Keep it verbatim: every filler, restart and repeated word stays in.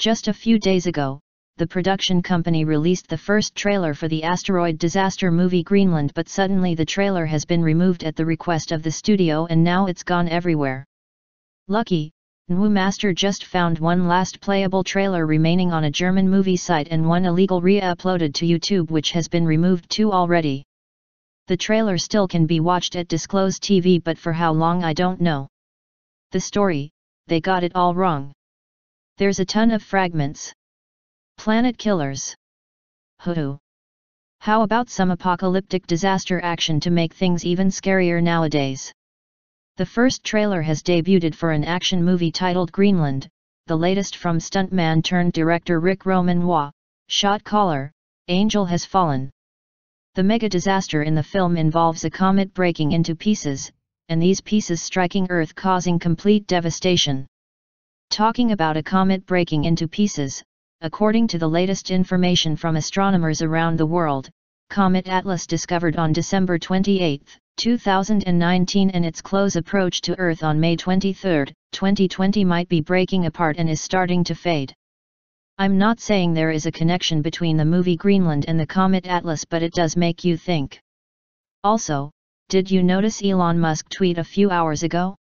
Just a few days ago, the production company released the first trailer for the asteroid disaster movie Greenland, but suddenly the trailer has been removed at the request of the studio and now it's gone everywhere. Lucky, N W Master just found one last playable trailer remaining on a German movie site and one illegal re-uploaded to YouTube which has been removed too already. The trailer still can be watched at Disclose T V, but for how long I don't know. The story, they got it all wrong. There's a ton of fragments. Planet killers. Hoo-hoo. How about some apocalyptic disaster action to make things even scarier nowadays? The first trailer has debuted for an action movie titled Greenland, the latest from stuntman turned director Rick Romanois, Shot Caller, Angel Has Fallen. The mega disaster in the film involves a comet breaking into pieces, and these pieces striking Earth causing complete devastation. Talking about a comet breaking into pieces, according to the latest information from astronomers around the world, Comet Atlas discovered on December twenty-eighth, two thousand nineteen and its close approach to Earth on May twenty-third, twenty twenty might be breaking apart and is starting to fade. I'm not saying there is a connection between the movie Greenland and the Comet Atlas, but it does make you think. Also, did you notice Elon Musk tweet a few hours ago?